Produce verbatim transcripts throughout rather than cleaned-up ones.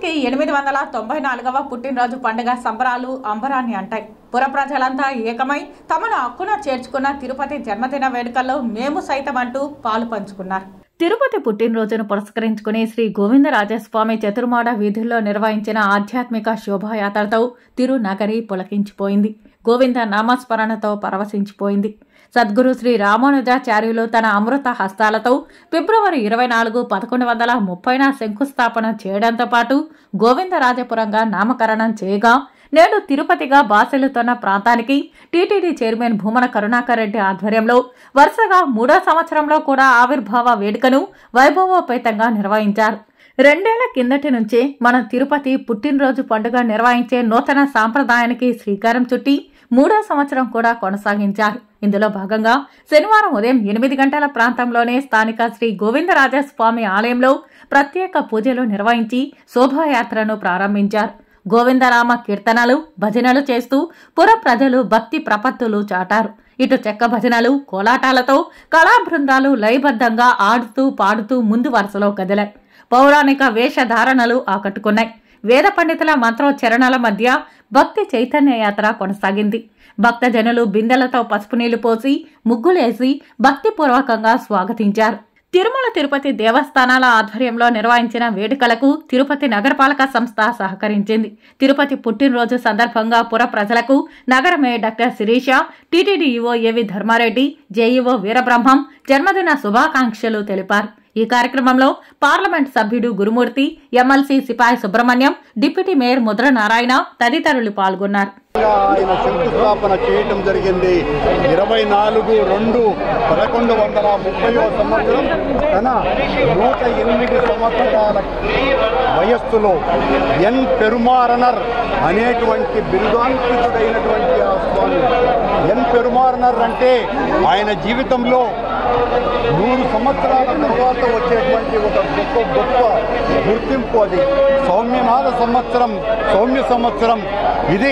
తిరుపతికి ఎనిమిది వందల తొంభై నాలుగవ పుట్టినరోజు పండుగ సంబరాలు అంబరాన్ని అంటాయి. పుర ప్రజలంతా ఏకమై తమను హక్కున చేర్చుకున్న తిరుపతి జన్మదిన వేడుకల్లో మేము సైతం అంటూ పాలు పంచుకున్నారు. తిరుపతి పుట్టినరోజును పురస్కరించుకుని శ్రీ గోవిందరాజస్వామి చతుర్మాడ వీధుల్లో నిర్వహించిన ఆధ్యాత్మిక శోభాయాత్రతో తిరునగరి పులకించిపోయింది. గోవింద నామస్మరణతో పరవశించిపోయింది. సద్గురు శ్రీ రామానుజాచార్యులు తన అమృత హస్తాలతో ఫిబ్రవరి ఇరవై నాలుగు పదకొండు వందల ముప్పైన శంకుస్థాపన చేయడంతో పాటు గోవిందరాజపురంగా నామకరణం చేయగా నేడు తిరుపతిగా బాసెలుతున్న ప్రాంతానికి టీటీడీ చైర్మన్ భూమన కరుణాకర్ రెడ్డి ఆధ్వర్యంలో వరుసగా మూడో సంవత్సరంలో కూడా ఆవిర్భావ వేడుకను వైభవోపేతంగా నిర్వహించారు. రెండేళ్ల కిందటి నుంచే మన తిరుపతి పుట్టినరోజు పండుగ నిర్వహించే నూతన సాంప్రదాయానికి శ్రీకారం చుట్టి మూడో సంవత్సరం కూడా కొనసాగించారు. ఇందులో భాగంగా శనివారం ఉదయం ఎనిమిది గంటల ప్రాంతంలోనే స్థానిక శ్రీ గోవిందరాజస్వామి ఆలయంలో ప్రత్యేక పూజలు నిర్వహించి శోభాయాత్రను ప్రారంభించారు. గోవిందరామ కీర్తనలు భజనలు చేస్తూ పుర ప్రజలు భక్తి ప్రపత్తులు చాటారు. ఇటు చెక్క భజనలు కోలాటాలతో కళా బృందాలు లయబద్ధంగా ఆడుతూ పాడుతూ ముందు వరుసలో కదిలాయి. పౌరాణిక వేషధారణలు ఆకట్టుకున్నాయి. వేద పండితుల మంత్రోచ్చరణల మధ్య భక్తి చైతన్య యాత్ర కొనసాగింది. భక్తజనులు బిందెలతో పసుపు నీళ్లు పోసి ముగ్గులేసి భక్తిపూర్వకంగా స్వాగతించారు. తిరుమల తిరుపతి దేవస్థానాల ఆధ్వర్యంలో నిర్వహించిన వేడుకలకు తిరుపతి నగరపాలక సంస్థ సహకరించింది. తిరుపతి పుట్టినరోజు సందర్భంగా పుర ప్రజలకు నగర mayor doctor Sirisha, TTD EO AV Dharma Reddy, JEO Veerabrahmam జన్మదిన శుభాకాంక్షలు తెలిపారు. ఈ కార్యక్రమంలో పార్లమెంట్ సభ్యుడు గురుమూర్తి, ఎమ్మెల్సీ సిపాయి సుబ్రహ్మణ్యం, డిప్యూటీ మేయర్ ముద్ర నారాయణ తదితరులు పాల్గొన్నారు. ఆయన శంకుస్థాపన చేయటం జరిగింది. ఇరవై నాలుగు రెండు పదకొండు వందల ముప్పై సంవత్సరం తన నూట ఎనిమిది సంవత్సరాల వయస్సులో ఎన్ పెరుమారనర్ అనేటువంటి బిరుదాంకితుడైనటువంటి ఆ స్వామి. ఎన్ పెరుమారనర్ అంటే ఆయన జీవితంలో నూరు సంవత్సరాల తర్వాత వచ్చేటువంటి ఒక గొప్ప గొప్ప గుర్తింపు. అది సౌమ్యనాథ సంవత్సరం, సౌమ్య సంవత్సరం. ఇది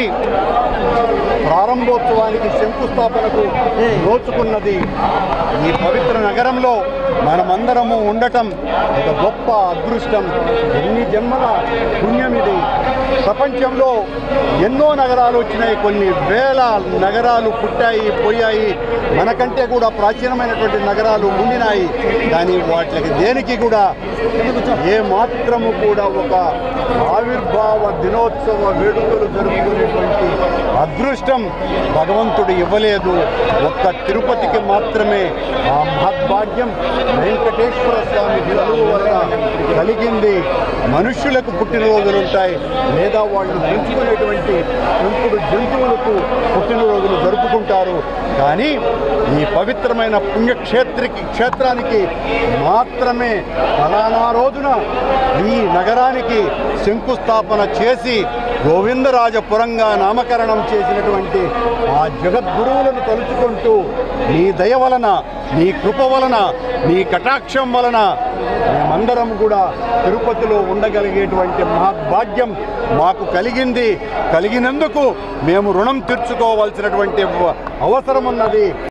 ప్రారంభోత్సవానికి శంకుస్థాపనకు నోచుకున్నది. ఈ పవిత్ర నగరంలో మనమందరము ఉండటం ఒక గొప్ప అదృష్టం. ఎన్ని జన్మల పుణ్యం ఇది. ప్రపంచంలో ఎన్నో నగరాలు వచ్చినాయి, కొన్ని వేల నగరాలు పుట్టాయి పోయాయి, మనకంటే కూడా ప్రాచీనమైనటువంటి నగరాలు ఉండినాయి. కానీ వాటికి దేనికి కూడా ఏ మాత్రము కూడా ఒక ఆవిర్భావ దినోత్సవ వేడుకలు జరుపుకునేటువంటి అదృష్టం భగవంతుడు ఇవ్వలేదు. ఒక్క తిరుపతికి మాత్రమే ఆ మహద్భాగ్యం వెంకటేశ్వర స్వామి చదువు వల్ల కలిగింది. మనుష్యులకు పుట్టినరోజులు ఉంటాయి, లేదా వాళ్ళు పెంచుకునేటువంటి పెంపుడు జంతువులకు పుట్టినరోజులు జరుపుకుంటారు. కానీ ఈ పవిత్రమైన పుణ్యక్షేత్రికి క్షేత్రానికి మాత్రమే ఫలానా రోజున ఈ నగరానికి శంకుస్థాపన చేసి గోవిందరాజపురంగా నామకరణం చేసినటువంటి ఆ జగద్గురువులను తలుచుకుంటూ నీ దయ వలన, నీ కృప వలన, నీ కటాక్షం వలన మేమందరం కూడా తిరుపతిలో ఉండగలిగేటువంటి మహాభాగ్యం మాకు కలిగింది. కలిగినందుకు మేము రుణం తీర్చుకోవాల్సినటువంటి అవసరం ఉన్నది.